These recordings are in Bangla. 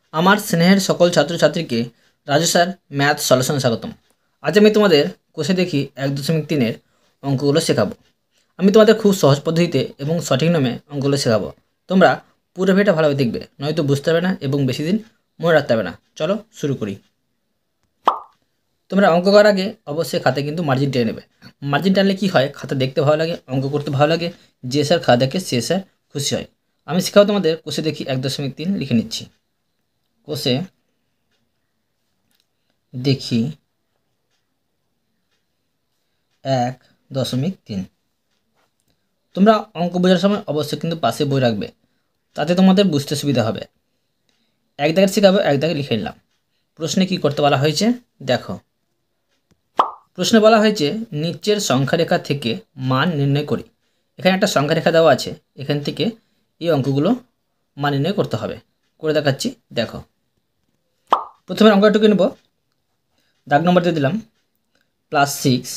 আমার স্নেহের সকল ছাত্রছাত্রীকে রাজু স্যার ম্যাথ সলিউশনে স্বাগতম। আজ আমি তোমাদের কোষে দেখি 1.3-এর অঙ্কগুলো শেখাবো। আমি তোমাদের খুব সহজ পদ্ধতিতে এবং সঠিক নিয়মে অঙ্কগুলো শেখাবো। তোমরা পুরো ভিডিওটা ভালোভাবে দেখবে, নয়তো বুঝতে পারবে না এবং বেশি দিন মনে রাখতে পারবে না। চলো শুরু করি। তোমরা অঙ্ক করার আগে অবশ্যই খাতায় কিন্তু মার্জিন টেনে নেবে। মার্জিন টানলে কী হয়, খাতা দেখতে ভালো লাগে, অঙ্ক করতে ভালো লাগে, যে স্যার খাতা দেখে সে স্যার খুশি হয়। আমি শেখাবো তোমাদের কোষে দেখি 1.3 লিখে নিচ্ছি। কোষে দেখি 1.3। তোমরা অঙ্ক বোঝার সময় অবশ্যই কিন্তু পাশে বই রাখবে, তাতে তোমাদের বুঝতে সুবিধা হবে। এক দাগে শেখাবো, এক দাগে লিখে নিলাম। প্রশ্নে কি করতে বলা হয়েছে দেখো। প্রশ্নে বলা হয়েছে নিচের সংখ্যারেখা থেকে মান নির্ণয় করি। এখানে একটা সংখ্যারেখা দেওয়া আছে, এখান থেকে এই অঙ্কগুলো মান নির্ণয় করতে হবে। করে দেখাচ্ছি দেখো। প্রথমে অঙ্কটুকু নেব, দাগ নম্বর দিয়ে দিলাম +6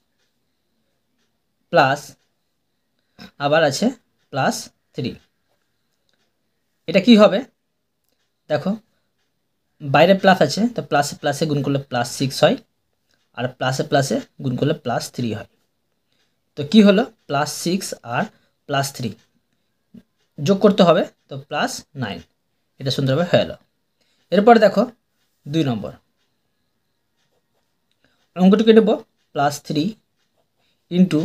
প্লাস আবার আছে +3। এটা কি হবে দেখো, বাইরে প্লাস আছে তো প্লাসে প্লাসে গুণ করলে +6 হয়, আর প্লাসে প্লাসে গুণ করলে +3 হয়। তো কি হলো, +6 আর +3 যোগ করতে হবে, তো +9। এটা সুন্দরভাবে হয়ে গেল। এরপর দেখো 2 নম্বর অঙ্কটিকে নেব +3 ইন্টু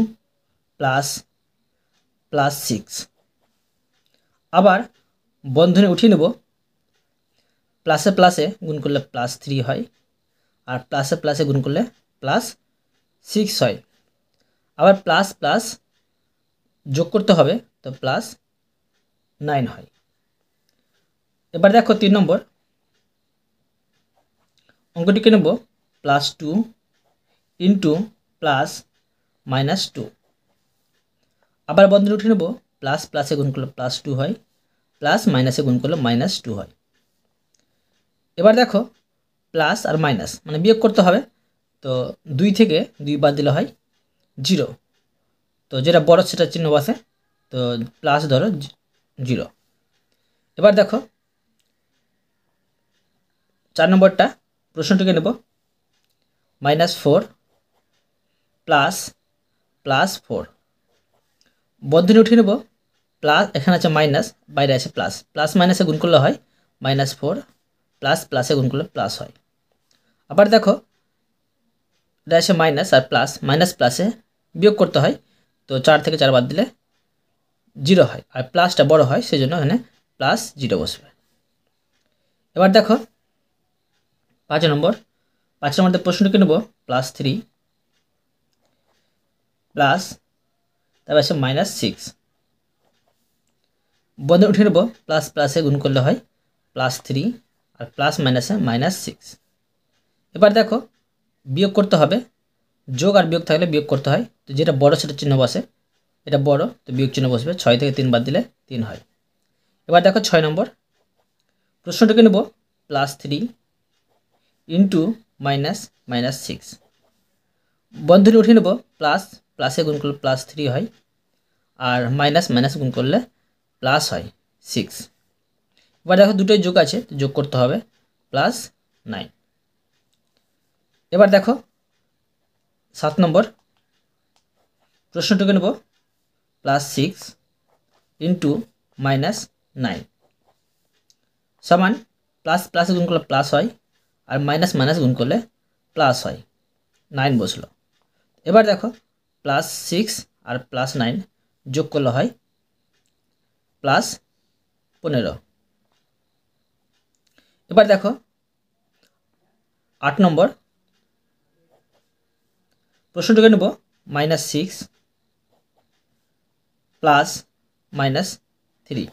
+6। আবার বন্ধনী উঠিয়ে নেব, প্লাসে প্লাসে গুণ করলে +3 হয়, আর প্লাসে প্লাসে গুণ করলে +6 হয়। আবার প্লাস প্লাস যোগ করতে হবে, তো +9 হয়। এবার দেখো 3 নম্বর অঙ্কটিকে নেব +2 ইন্টু +-2। আবার বন্ধনী উঠিয়ে নেব, প্লাস প্লাসে গুণ করলে +2 হয়, প্লাস মাইনাসে গুণ করলে -2 হয়। এবার দেখো প্লাস আর মাইনাস মানে বিয়োগ করতে হবে, তো 2 থেকে 2 বাদ দিলে হয় 0। তো যেটা বড় সেটা চিহ্ন বসে, তো প্লাস ধরো 0। এবার দেখো 4 নম্বরটা প্রশ্নটিকে নেব -4 ++4। বন্ধনী উঠিয়ে নেব, প্লাস এখানে আছে মাইনাস, বাইরে আছে প্লাস, প্লাস মাইনাসে গুণ করলে হয় -4, প্লাস প্লাসে গুণ করলে প্লাস হয়। আবার দেখো এটা আছে মাইনাস আর প্লাস, মাইনাস প্লাসে বিয়োগ করতে হয়, তো 4 থেকে 4 বাদ দিলে 0 হয়, আর প্লাসটা বড় হয় সেই জন্য এখানে +0 বসবে। এবার দেখো 5 নম্বর প্রশ্নটিকে নেব +3 প্লাস তারপর আছে -6। বন্ধনী উঠিয়ে নেব, প্লাস প্লাসে গুণ করলে হয় +3, আর প্লাস মাইনাসে -6। এবার দেখো বিয়োগ করতে হবে, যোগ আর বিয়োগ থাকলে বিয়োগ করতে হয়, তো যেটা বড় সেটা চিহ্ন বসে, এটা বড় তো বিয়োগ চিহ্ন বসবে, 6 থেকে 3 বাদ দিলে 3 হয়। এবার দেখো 6 নম্বর প্রশ্নটিকে নেব +3 ইন্টু -6। বন্ধনী উঠিয়ে নেব, প্লাস প্লাসে গুণ করলে +3 হয়, আর মাইনাস মাইনাস গুণ করলে প্লাস হয় 6। এবার দেখো দুটোই যোগ আছে, যোগ করতে হবে +9। এবার দেখো 7 নম্বর প্রশ্নটিকে নেব +6 ইন্টু -9 সমান প্লাস প্লাসে গুণ করলে প্লাস হয়, আর মাইনাস মাইনাস গুণ করলে প্লাস হয়, 9 বসলো। এবার দেখো +6 আর +9 যোগ করলে হয় +15। এবার দেখো 8 নম্বর প্রশ্নটিকে নেব -6 প্লাস -3।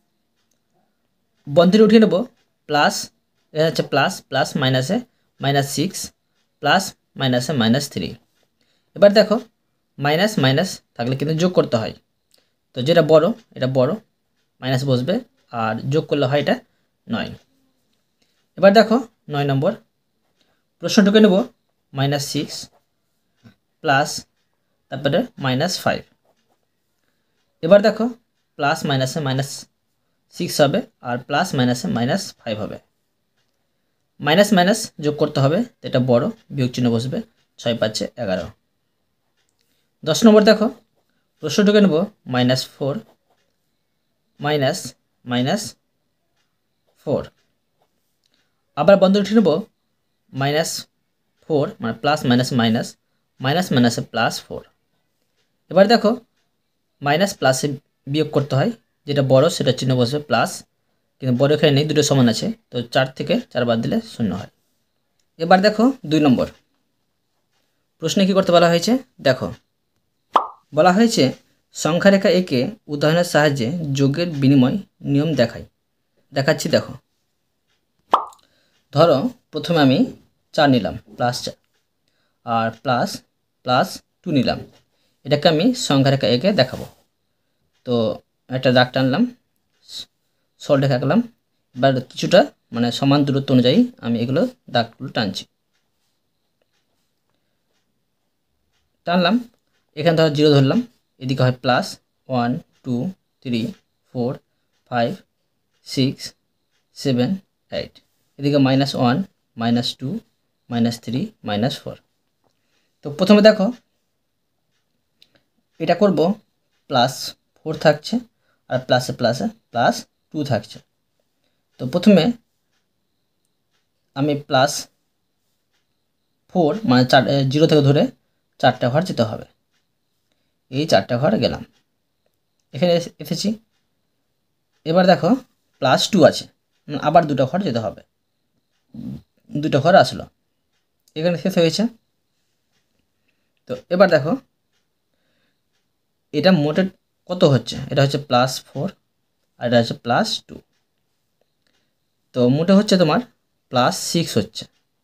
বন্ধনী উঠিয়ে নেব, প্লাস এটা হচ্ছে প্লাস প্লাস মাইনাসে -6 প্লাস মাইনাসে -3। এবার দেখো মাইনাস মাইনাস থাকলে কিন্তু যোগ করতে হয়, তো যেটা বড় এটা বড় মাইনাস বসবে, আর যোগ করলে হয় এটা 9। এবার দেখো 9 নম্বর প্রশ্নটিকে নেব -6 প্লাস তারপরে -5। এবার দেখো প্লাস মাইনাসে -6 হবে, আর প্লাস মাইনাসে -5 হবে। মাইনাস মাইনাস যোগ করতে হবে, তো এটা বড়, বিয়োগ চিহ্ন বসবে, 6 5 11। 10 নম্বর দেখো, প্রশ্ন ঢুকে নেব -4 মাইনাস মাইনাস 4, আবার বন্ধনী উঠে নেব -4 মানে প্লাস মাইনাস মাইনাস, মাইনাস মাইনাসে +4। এবার দেখো মাইনাস প্লাসে বিয়োগ করতে হয়, যেটা বড় সেটা চিহ্ন বসবে প্লাস, কিন্তু বড় এখানে নেই, দুটো সমান আছে, তো 4 থেকে 4 বাদ দিলে 0 হয়। এবার দেখো 2 নম্বর প্রশ্নে কি করতে বলা হয়েছে, দেখো বলা হয়েছে সংখ্যা রেখা একে উদাহরণের সাহায্যে যোগের বিনিময় নিয়ম দেখাচ্ছি। দেখো ধরো প্রথমে আমি 4 নিলাম +4, আর +2 নিলাম, এটাকে আমি সংখ্যা রেখা একে দেখাবো। তো একটা দাগ টানলাম, সল্ট রেখা আঁকলাম, এবার কিছুটা মানে সমান দূরত্ব অনুযায়ী আমি এগুলো দাগগুলো টানলাম। এখানে ধরো 0 ধরলাম, এদিকে হয় +1 2 3 4 5 6 7 8, এদিকে -1 -2 -3 -4। তো প্রথমে দেখো এটা করব, +4 থাকছে আর প্লাসে প্লাসে +2 থাকছে। তো প্রথমে আমি +4 মানে 0 থেকে ধরে 4টা ঘর যেতে হবে, এই 4টা ঘর গেলাম, এখানে এসেছি। এবার দেখো +2 আছে, আবার 2টা ঘর যেতে হবে, 2টা ঘর আসলো, এখানে শেষ হয়েছে। তো এবার দেখো এটা মোটে কত হচ্ছে, এটা হচ্ছে +4 আর এটা হচ্ছে +2, তো মোটে হচ্ছে তোমার +6 হচ্ছে,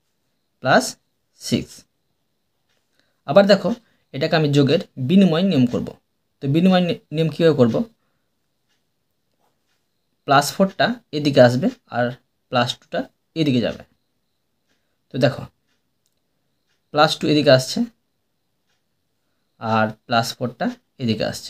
+6। আবার দেখো এটাকে আমি যোগের বিনিময় নিয়ম করব। তো বিনিময় নিয়ম কীভাবে করব, +4টা এদিকে আসবে আর +2টা এদিকে যাবে। তো দেখো +2 এদিকে আসছে আর +4টা এদিকে আসছে,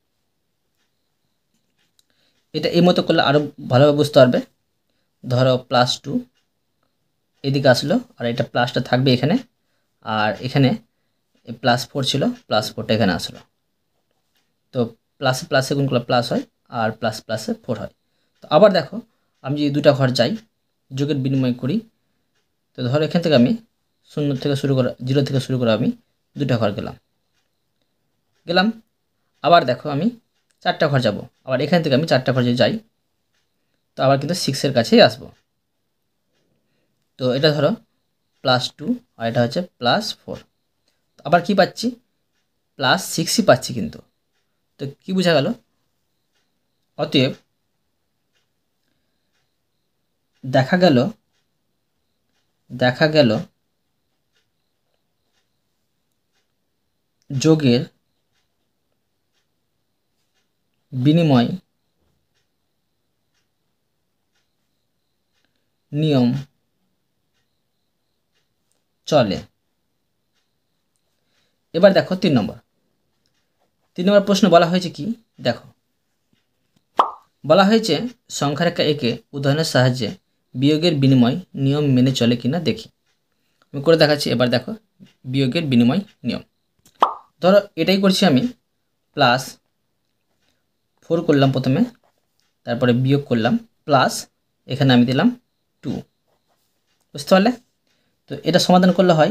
এটা এই মতো করলে আরও ভালোভাবে বুঝতে পারবে। ধরো +2 এদিকে আসলো আর এটা প্লাসটা থাকবে এখানে, আর এখানে +4 ছিল, +4টা এখানে আসলো। তো প্লাসে প্লাসে গুণ করলে প্লাস হয় আর প্লাস প্লাসে 4 হয়। তো আবার দেখো আমি যদি 2টা ঘর যাই, যোগের বিনিময় করি, তো ধরো এখান থেকে আমি 0 থেকে শুরু করে আমি 2টা ঘর গেলাম। আবার দেখো আমি 4টা ঘর যাব, আবার এখান থেকে আমি 4টা ঘর যদি যাই, তো আবার কিন্তু 6-এর কাছেই আসবো। তো এটা ধরো +2 আর এটা হচ্ছে +4, আবার কি পাচ্ছি, +6ই পাচ্ছি কিন্তু। তো কি বোঝা গেল, অতএব দেখা গেল যোগের বিনিময় নিয়ম চলে। এবার দেখো 3 নম্বর প্রশ্ন বলা হয়েছে কি, দেখো বলা হয়েছে সংখ্যা রেখা একে উদাহরণের সাহায্যে বিয়োগের বিনিময় নিয়ম মেনে চলে কিনা দেখি। আমি করে দেখাচ্ছি। এবার দেখো বিয়োগের বিনিময় নিয়ম, ধরো এটাই করছি আমি, +4 করলাম প্রথমে, তারপরে বিয়োগ করলাম, প্লাস এখানে আমি দিলাম 2, বুঝতে পারলে? তো এটা সমাধান করলে হয়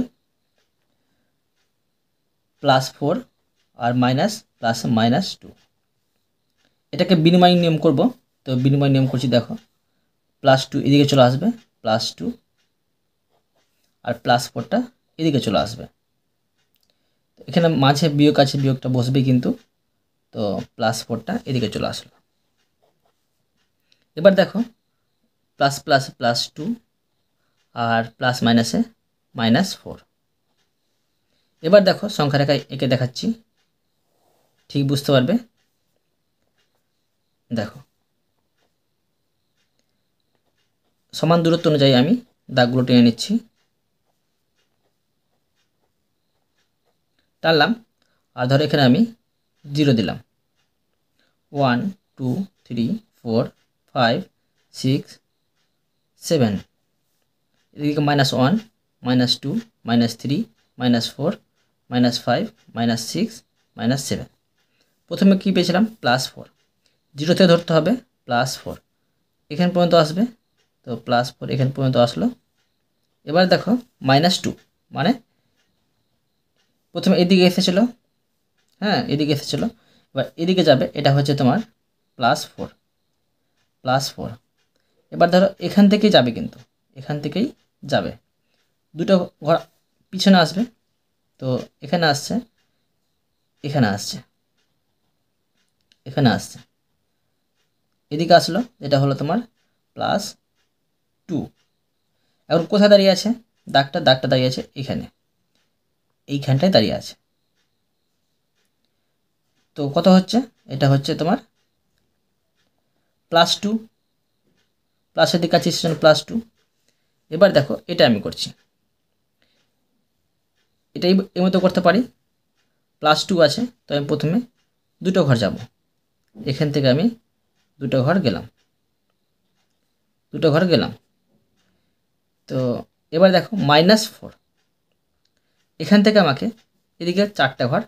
+4 আর মাইনাস প্লাস -2, এটাকে বিনিময় নিয়ম করব। তো বিনিময় নিয়ম করছি, দেখো +2 এদিকে চলে আসবে, +2 আর +4টা এদিকে চলে আসবে, এখানে মাঝে বিয়োগ আছে, বিয়োগটা বসবে কিন্তু। তো +4টা এদিকে চলে আসলো। এবার দেখো প্লাস প্লাস +2 আর প্লাস মাইনাসে -4। এবার দেখো সংখ্যা রেখায় একে দেখাচ্ছি, ঠিক বুঝতে পারবে। দেখো সমান দূরত্ব অনুযায়ী আমি দাগগুলো টেনে নিচ্ছি, টানলাম, আর ধরো এখানে আমি 0 দিলাম, 1 2 3 4 5 6 7, এদিকে -1 -2 -3 -4 -5 -6 -7। প্রথমে কি পেয়েছিলাম +4, 0 থেকে ধরতে হবে +4, এখান পর্যন্ত আসবে, তো +4 এখান পর্যন্ত আসলো। এবার দেখো -2 মানে প্রথমে এদিকে এসেছিলো, হ্যাঁ এদিকে এসেছিলো, এবার এদিকে যাবে, এটা হচ্ছে তোমার +4। এবার ধরো এখান থেকেই যাবে, কিন্তু এখান থেকেই যাবে, দুটো ঘর পিছনে আসবে, তো এখানে আসছে, এখানে আসছে, এখানে আসছে, এদিকে আসলো, এটা হলো তোমার +2। এখন কোথায় দাঁড়িয়ে আছে দাগটা দাঁড়িয়ে আছে এখানে, এইখানটায় দাঁড়িয়ে আছে। তো কত হচ্ছে, এটা হচ্ছে তোমার +2, প্লাসের দিকে আছে জন্য +2। এবার দেখো এটা আমি করছি, এটাই এর মতো করতে পারি, +2 আছে, তো আমি প্রথমে দুটো ঘর যাব, এখান থেকে আমি দুটো ঘর গেলাম, তো এবার দেখো -4, এখান থেকে আমাকে এদিকে 4টা ঘর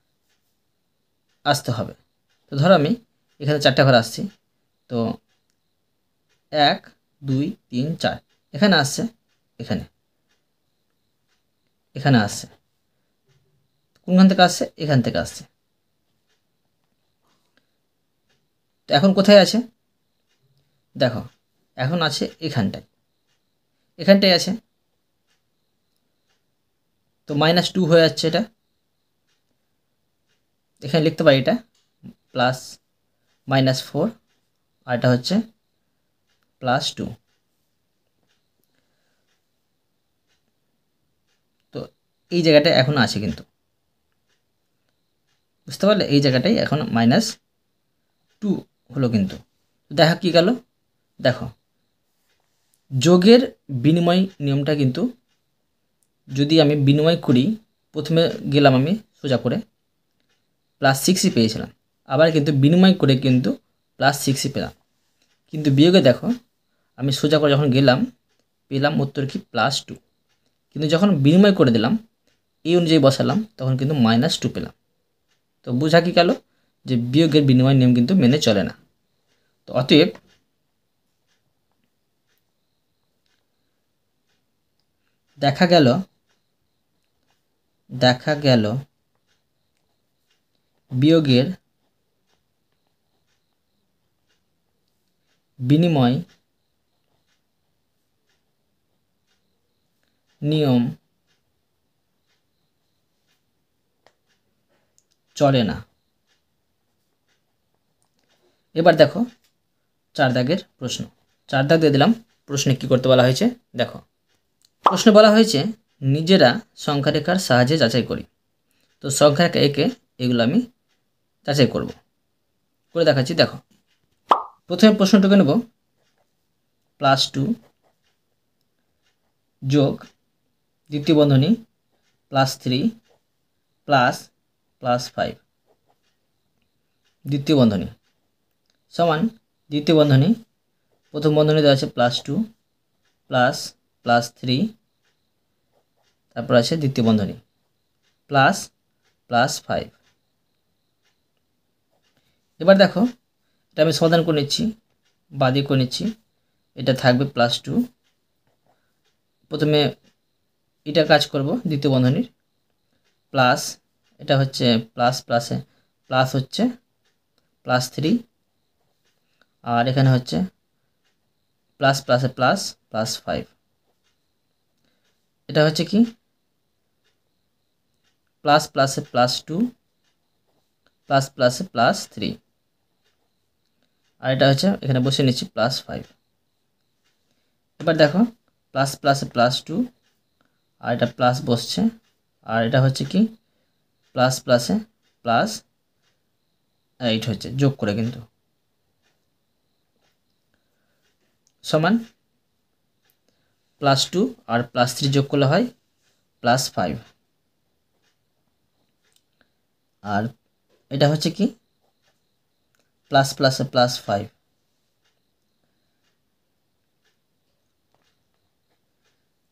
আসতে হবে। তো ধরো আমি এখানে 4টা ঘর আসছি, তো 1 2 3 4 এখানে আসছে, এখানে এখানে আসছে, কোনখান থেকে আসছে, এখান থেকে আসছে। তো এখন কোথায় আছে দেখো, এখন আছে এখানটায় আছে, তো -2 হয়ে যাচ্ছে, এটা এখানে লিখতে পারি, এটা প্লাস -4 আর এটা হচ্ছে +2। তো এই জায়গাটায় এখন আছে, কিন্তু বুঝতে পারলে এই জায়গাটাই এখন -2 হলো, কিন্তু দেখা কি গেল, দেখো যোগের বিনিময় নিয়মটা কিন্তু যদি আমি বিনিময় করি, প্রথমে গেলাম আমি সোজা করে +6ই পেয়েছিলাম, আবার কিন্তু বিনিময় করে কিন্তু +6ই পেলাম, কিন্তু বিয়োগে দেখো আমি সোজা করে যখন গেলাম পেলাম উত্তর কি +2, কিন্তু যখন বিনিময় করে দিলাম এই অনুযায়ী বসালাম তখন কিন্তু -2 পেলাম। তো বোঝা কি গেল যে বিয়োগের বিনিময় নিয়ম কিন্তু মেনে চলে না। তো অতএব দেখা গেল বিয়োগের বিনিময় নিয়ম চলে না। এবার দেখো 4 দাগের প্রশ্ন, 4 দাগ দিয়ে দিলাম, প্রশ্নে কি করতে বলা হয়েছে দেখো, প্রশ্নে বলা হয়েছে নিজেরা সংখ্যা রেখার সাহায্যে যাচাই করি। তো সংখ্যা রেখা একে এগুলো আমি যাচাই করে দেখাচ্ছি। দেখো প্রথমে প্রশ্নটুকু নেব, +2 যোগ দ্বিতীয় বন্ধনী +3 প্লাস +5 দ্বিতীয় বন্ধনী সমান দ্বিতীয় বন্ধনী, প্রথম বন্ধনী দেওয়া আছে +2 প্লাস +3, তারপর আছে দ্বিতীয় বন্ধনী প্লাস +5। এবার দেখো এটা আমি সমাধান করে নিচ্ছি, বাদিয়ে করে নিচ্ছি, এটা থাকবে +2, প্রথমে এটা কাজ করব দ্বিতীয় বন্ধনীর প্লাস, এটা হচ্ছে প্লাস প্লাসে প্লাস হচ্ছে +3, আর এখানে হচ্ছে প্লাস প্লাসে প্লাস +5, এটা হচ্ছে কি প্লাস প্লাসে +2 প্লাস প্লাসে +3, আর এটা হচ্ছে এখানে বসে নিচ্ছি +5। এবার দেখো প্লাস প্লাসে +2 আর এটা প্লাস বসছে, আর এটা হচ্ছে কি প্লাস প্লাসে +8 হচ্ছে যোগ করে, কিন্তু সমান +2 আর +3 যোগ করলে হয় +5, আর এটা হচ্ছে কি প্লাস প্লাসে +5।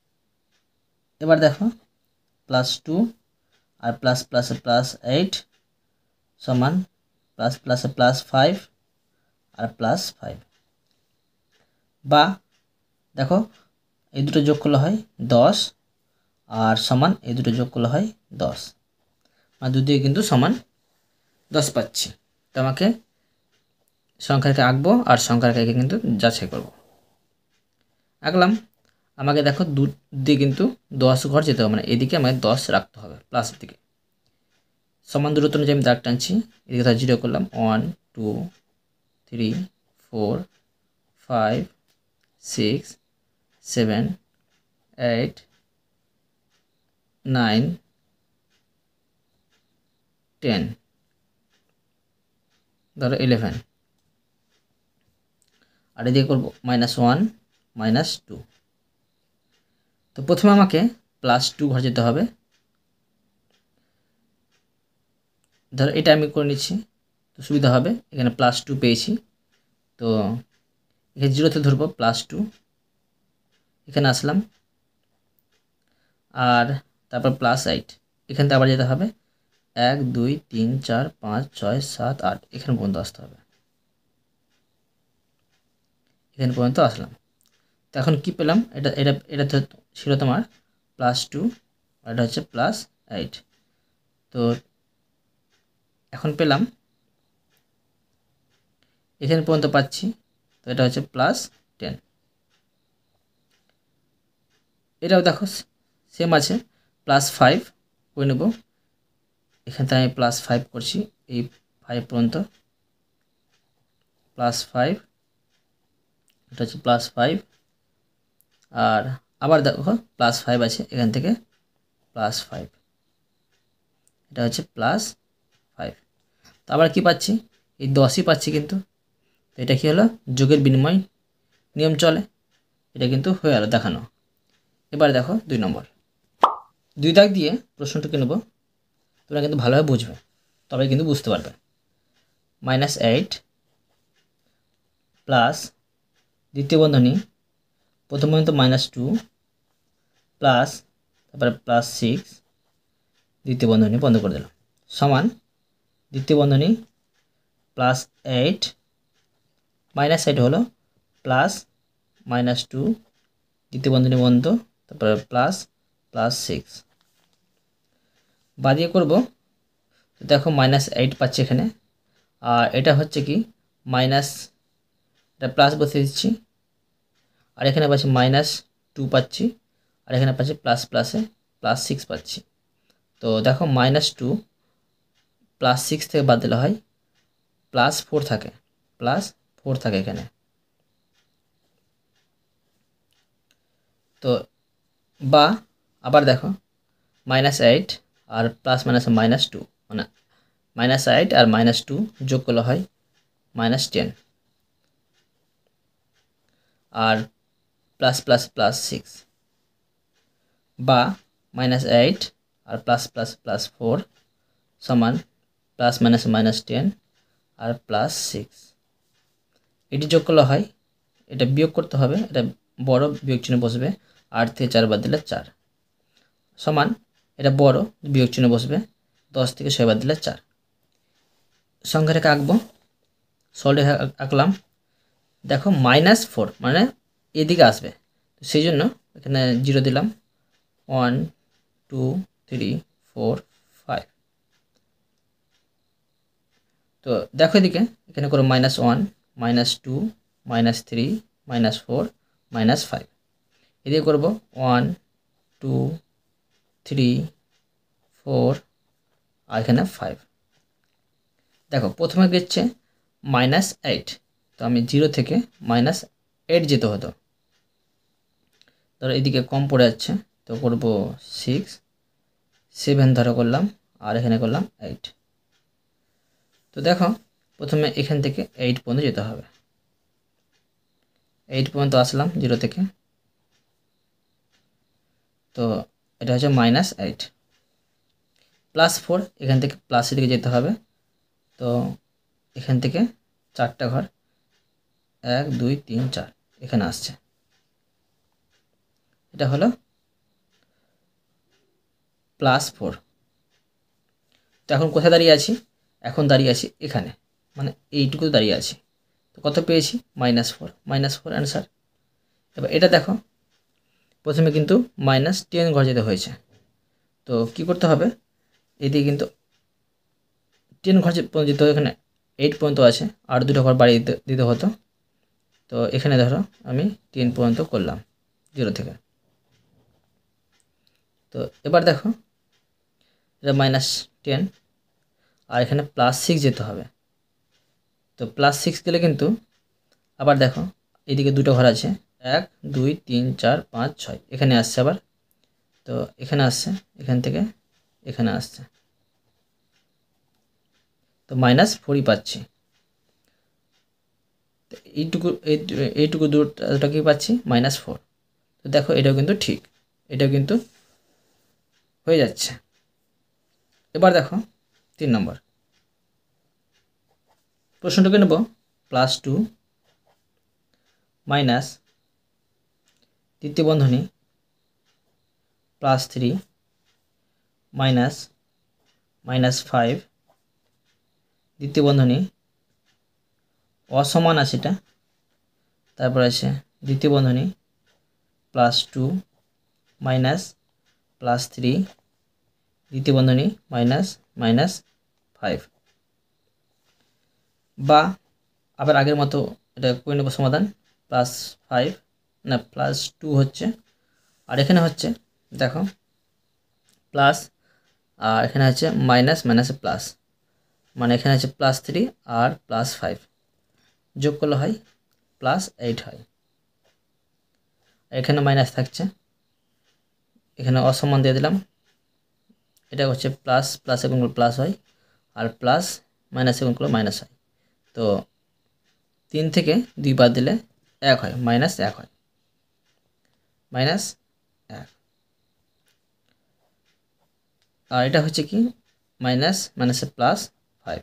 এবার দেখো +2 আর প্লাস প্লাসে +8 সমান প্লাস প্লাসে +5 আর +5, বা দেখো এই দুটো যোগ করলে হয় 10 আর সমান এই দুটো যোগ করলে হয় 10, মানে দুদিকে কিন্তু সমান 10 পাচ্ছি। তো আমাকে সংখ্যাকে আঁকবো আর সংখ্যাকে কিন্তু যাচাই করব। আঁকলাম, আমাকে দেখো দুদিকে কিন্তু 10 ঘর যেতে হবে, মানে এদিকে আমাকে 10 রাখতে হবে প্লাসের দিকে। সমান দূরত্ব অনুযায়ী আমি দাগ টানছি, এদিকে তার 0 করলাম 1 2 3 4 5 6 7 8 9 10, ধরো 11, আর এদিকে করবো -1 -2। তো প্রথমে আমাকে +2 ঘর যেতে হবে, ধরো এটা আমি করে নিচ্ছি তো সুবিধা হবে, এখানে +2 পেয়েছি, তো এখানে 0তে ধরবো +2, এখানে আসলাম, আর তারপর +8, এখান থেকে আবার যেতে হবে 1 2 3 4 5 6 7 8, এখানে পর্যন্ত আসতে হবে, এখানে পর্যন্ত আসলাম। তো এখন কি পেলাম, এটা এটা এটা ছিল তোমার +2 আর এটা হচ্ছে +8, তো এখন পেলাম এখানে পর্যন্ত পাচ্ছি, তো এটা হচ্ছে +10। এটাও দেখো সেম আছে, +5 করে নেব, এখান থেকে আমি +5 করছি, এই 5 পর্যন্ত +5, এটা হচ্ছে +5, আর আবার দেখো +5 আছে, এখান থেকে +5, এটা হচ্ছে +5। তো আবার কি পাচ্ছি, এই 10ই পাচ্ছি কিন্তু, তো এটা কি হলো, যোগের বিনিময় নিয়ম চলে, এটা কিন্তু হয়ে গেল দেখানো। এবার দেখো 2 নম্বর, 2 দাগ দিয়ে প্রশ্নটুকু নেব, তোমরা কিন্তু ভালোভাবে বুঝবে, তবে কিন্তু বুঝতে পারবে। -8 প্লাস দ্বিতীয় বন্ধনী প্রথম বন্ধনী তো -2 প্লাস তারপরে +6 দ্বিতীয় বন্ধনী বন্ধ করে দিলাম, সমান দ্বিতীয় বন্ধনী +8 -8 হলো প্লাস -2 দ্বিতীয় বন্ধনী বন্ধ, তারপরে +6 বাদিয়ে করব। দেখো -8 পাচ্ছি এখানে, আর এটা হচ্ছে কি মাইনাস, এটা প্লাস বসিয়ে দিচ্ছি, আর এখানে পাচ্ছি -2 পাচ্ছি, আর এখানে পাচ্ছি প্লাসে +6 পাচ্ছি। তো দেখো -2 +6 থেকে বাদ দিলে হয় +4 থাকে, +4 থাকে এখানে। তো বা আবার দেখো -8 আর প্লাস মাইনাসে -2, মানে -8 আর -2 যোগ করলে হয় -10, আর +++6, বা -8 আর +++4 সমান +-10 আর +6, এটি যোগ করলে হয়, এটা বিয়োগ করতে হবে, এটা বড় বিয়োগ চিহ্ন বসবে, 8 থেকে 4 বাদ দিলে 4, সমান এটা বড় বিয়োগ চিহ্ন বসবে, 10 থেকে 6 বাদ দিলে 4। সংখ্যা রেখে আঁকবো, সরল রেখা আঁকলাম, দেখো -4 মানে এদিকে আসবে, তো সেই জন্য এখানে 0 দিলাম, 1 2 3 4 5। তো দেখো এদিকে এখানে করো -1 -2 -3 -4 -5, এদিকে করব 1 2 3 4 আর এখানে 5। দেখো প্রথমে গেছে -8, তো আমি 0 থেকে -8 যেতে হতো, ধরো এদিকে কম পড়ে যাচ্ছে, তো করব 6 7 ধরো করলাম, আর এখানে করলাম 8। তো দেখো প্রথমে এখান থেকে 8 পর্যন্ত যেতে হবে, 8 পর্যন্ত আসলাম 0 থেকে, তো এটা হচ্ছে -8 +4, এখান থেকে প্লাসের দিকে যেতে হবে, তো এখান থেকে 4টা ঘর 1 2 3 4 এখানে আসছে, এটা হলো +4। তো এখন কোথায় দাঁড়িয়ে আছি? এখন দাঁড়িয়ে আছি এখানে, মানে এইটুকু দাঁড়িয়ে আছি। তো কত পেয়েছি? -4, -4 অ্যান্সার। এবার এটা দেখো, প্রথমে কিন্তু -10 ঘর যেতে হয়েছে। তো কি করতে হবে? এদিকে কিন্তু 10 ঘর যেতে হবে, এখানে 8 পর্যন্ত আছে, আর 2টা ঘর বাড়িয়ে দিতে হতো। তো এখানে ধরো আমি 10 পর্যন্ত করলাম 0 থেকে। তো এবার দেখো, এটা -10, আর এখানে +6 যেতে হবে। তো +6 গেলে কিন্তু আবার দেখো, এদিকে 2টো ঘর আছে, 1 2 3 4 5 6, এখানে আসছে আবার। তো এখানে আসছে, এখান থেকে এখানে আসছে, তো -4ই পাচ্ছি। তো এইটুকু দূরটা কি পাচ্ছি? -4। তো দেখো, এটাও কিন্তু ঠিক, এটাও কিন্তু হয়ে যাচ্ছে। এবার দেখো 3 নম্বর প্রশ্নটাকে নেব, +2 মাইনাস তৃতীয় বন্ধনী +3 মাইনাস -5 দ্বিতীয় বন্ধনী অসমান আছেটা, তারপর আছে দ্বিতীয় বন্ধনী +2 মাইনাস +3 দ্বিতীয় বন্ধনী -5। বা আবার আগের মতো এটা করে নেব সমাধান, +5 না +2 হচ্ছে, আর এখানে হচ্ছে দেখো প্লাস, আর এখানে আছে মাইনাস মাইনাসে প্লাস, মানে এখানে আছে +3 আর +5 যোগ করলে হয় +8 হয়। এখানে মাইনাস থাকছে, এখানে অসমান দিয়ে দিলাম। এটা হচ্ছে প্লাস, প্লাসে গুণ করলে প্লাস হয়, আর প্লাস মাইনাসে গুণ করলে মাইনাস হয়। তো 3 থেকে 2 বাদ দিলে 1 হয়, -1 হয়, -1। আর এটা হচ্ছে কি মাইনাস মাইনাসে +5,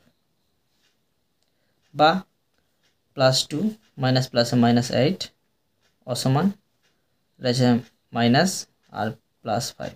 বা +2 মাইনাস প্লাসে -8 অসমান, রয়েছে মাইনাস আর +5।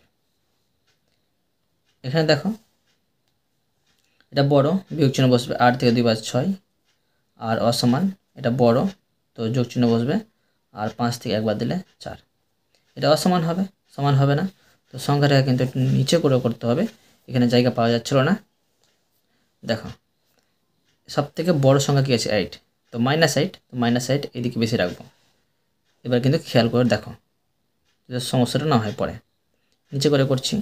এখানে দেখো, এটা বড়, বিয়োগ চিহ্ন বসবে, 8 থেকে 2 = 6, আর অসমান এটা বড়, তো যোগ চিহ্ন বসবে, আর 5 থেকে 1 বাদ দিলে 4। এটা অসমান হবে, সমান হবে না। তো সংখ্যাটা কিন্তু একটু নিচে করে করতে হবে, এখানে জায়গা পাওয়া যাচ্ছিল না। দেখো, সব থেকে বড় সংখ্যা কি আছে? 8, তো -8, তো -8 এদিকে বেশি রাখবো। এবার কিন্তু খেয়াল করে দেখো, যে সমস্যাটা না হয় পরে। নিচে করে করছি,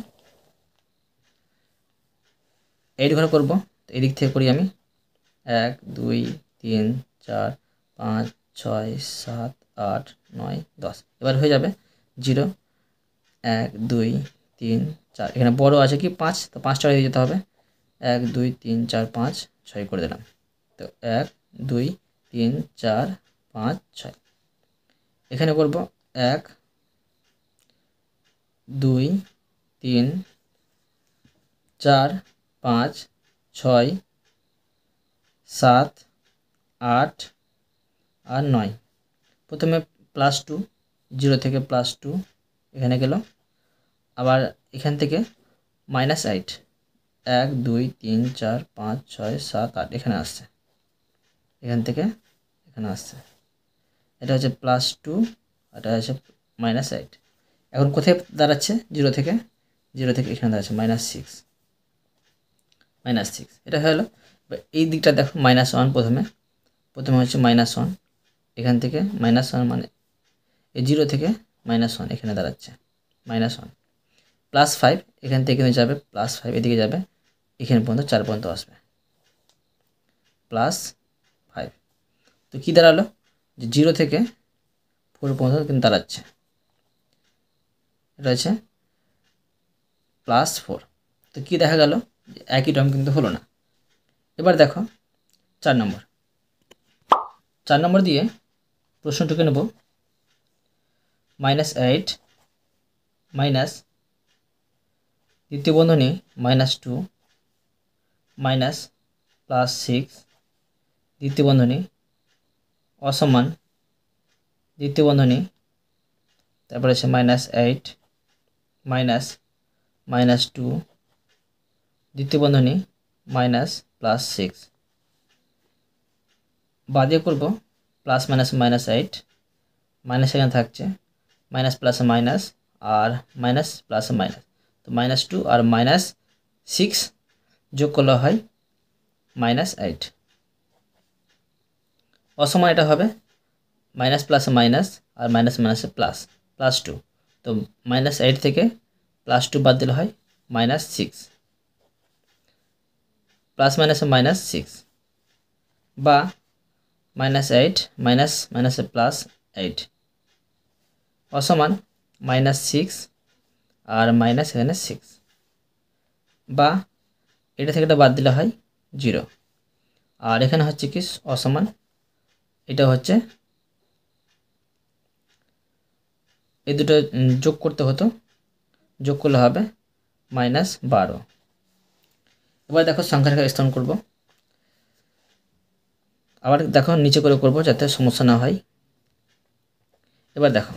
8 ঘরে করবো, তো এদিক থেকে করি আমি, 1 2 3 4 5 6 7 8 9 10। এবার হয়ে যাবে 0 1 2 3 4, এখানে বড় আছে কি 5, তো 5টা দিয়ে যেতে হবে, 1 2 3 4 5 6 করে দিলাম। তো 1 2 3 4 5 6, এখানে করব 1 2 3 4 5 6 7 8 আর 9। প্রথমে +2, 0 থেকে +2 এখানে গেল, আবার এখান থেকে -8, 1 2 3 4 5 6 7 8 এখানে আসছে, এখান থেকে এখানে আসছে। এটা হচ্ছে +2, এটা হচ্ছে -8। এখন কোথায় দাঁড়াচ্ছে? 0 থেকে এখানে দাঁড়াচ্ছে -6, -6। এটা হয়ে গেলো। এই দিকটা দেখো, -1 প্রথমে হচ্ছে -1, এখান থেকে -1 মানে এই 0 থেকে -1 এখানে দাঁড়াচ্ছে -1, +5 এখান থেকে কিন্তু যাবে, +5 এদিকে যাবে, এখানে পর্যন্ত 4 পর্যন্ত আসবে, +5। তো কী দাঁড়ালো? যে 0 থেকে 4 পর্যন্ত কিন্তু দাঁড়াচ্ছে, এটা হচ্ছে +4। তো কী দেখা গেল? একই টার্ম কিন্তু হলো না। এবার দেখো 4 নম্বর, 4 নম্বর দিয়ে প্রশ্নটুকে নেব, -8 মাইনাস দ্বিতীয় বন্ধনী -2 মাইনাস +6 দ্বিতীয় বন্ধনী অসমান দ্বিতীয় বন্ধনী, তারপরে আছে -8 মাইনাস -2 দ্বিতীয় বন্ধনী মাইনাস প্লাস 6 বাদে করব প্লাস মাইনাস -8 মাইনাস এখানে থাকছে মাইনাস প্লাস মাইনাস আর মাইনাস প্লাস মাইনাস তো -2 আর -6 যোগ করলে হয় -8 অসমান এটা হবে মাইনাস প্লাস মাইনাস আর মাইনাস মাইনাসে প্লাস +2 তো -8 থেকে +2 বাদ দিলে হয় -6 প্লাস মাইনাসে -6 বা -8 মাইনাস মাইনাসে +8 অসমান -6 আর মাইনাস এখানে 6 বা এটা থেকে এটা বাদ দিলে হয় 0 আর এখানে হচ্ছে কি অসমান এটা হচ্ছে এই দুটো যোগ করতে হতো যোগ করলে হবে -12 এবার দেখো সংখ্যা রেখা স্থাপন করব আবার দেখো নিচে করে করব যাতে সমস্যা না হয় এবার দেখো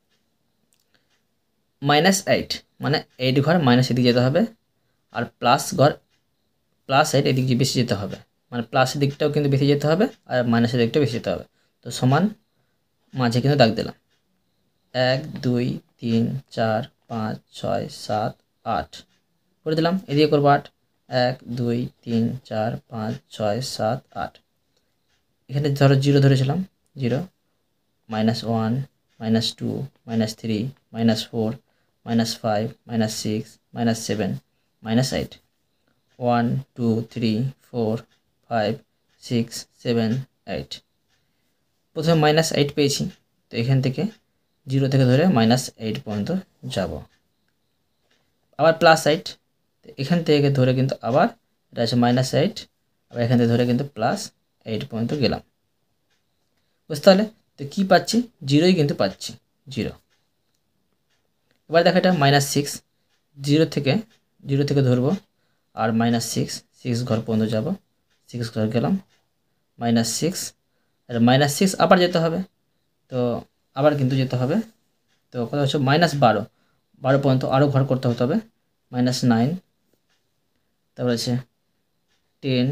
-8 মানে 8 ঘর মাইনাস এদিকে যেতে হবে আর প্লাস ঘর +8 এদিকে বেশি যেতে হবে মানে প্লাসের দিকটাও কিন্তু বেশি যেতে হবে আর মাইনাসের দিকটাও বেশি যেতে হবে তো সমান মাঝে কিন্তু দাগ দিলাম 1 2 3 4 5 6 7 8 করে দিলাম এদিকে করব 8 1 2 3 4 5 6 7 8 এখানে ধরো 0 ধরেছিলাম 0 -1 -2 -3 -4 -5 -6 -7 -8 1 2 3 4 5 6 7 8 প্রথমে -8 পেয়েছি তো এখান থেকে 0 থেকে ধরে -8 পর্যন্ত যাব আবার +8 তো এখান থেকে ধরে কিন্তু আবার এটা আছে -8 আবার এখান থেকে ধরে কিন্তু +8 পর্যন্ত গেলাম বুঝতে পারলে তো কি পাচ্ছি 0ই কিন্তু পাচ্ছি 0 এবার দেখো এটা -6 0 থেকে ধরবো আর -6 ঘর পর্যন্ত যাব 6 ঘর গেলাম -6 আর -6 আবার যেতে হবে তো আবার কিন্তু যেতে হবে তো কত হচ্ছে -12 12 পর্যন্ত আরও ঘর করতে হতে হবে -9 তারপর আছে 10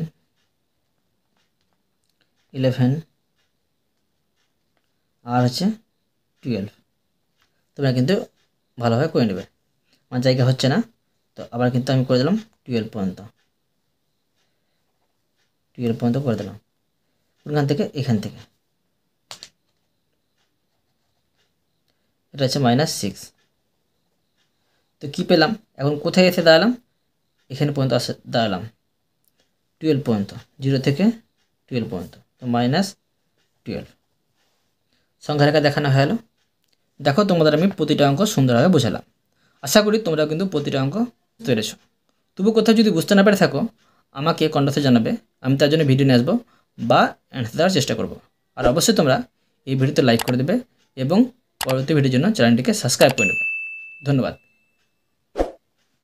11 আর হচ্ছে 12 তোমরা কিন্তু ভালোভাবে করে নেবে আমার জায়গা হচ্ছে না তো আবার কিন্তু আমি করে দিলাম 12 পর্যন্ত করে দিলাম ওখান থেকে এখান থেকে এটা হচ্ছে -6 তো কি পেলাম এখন কোথায় এসে দাঁড়ালাম এখানে পর্যন্ত আসে দাঁড়ালাম 12 পর্যন্ত 0 থেকে 12 পর্যন্ত তো -12 সংখ্যা রেখা দেখানো হয়ে গেল দেখো তোমাদের আমি প্রতিটা অঙ্ক সুন্দরভাবে বোঝালাম আশা করি তোমরা কিন্তু প্রতিটা অঙ্ক বুঝতে পেরেছো তবু কোথাও যদি বুঝতে না পেরে থাকো আমাকে কমেন্টে জানাবে আমি তার জন্য ভিডিও নিয়ে আসবো বা অ্যান্সার দেওয়ার চেষ্টা করব আর অবশ্যই তোমরা এই ভিডিওতে লাইক করে দেবে এবং পরবর্তী ভিডিওর জন্য চ্যানেলটিকে সাবস্ক্রাইব করে নেবে ধন্যবাদ।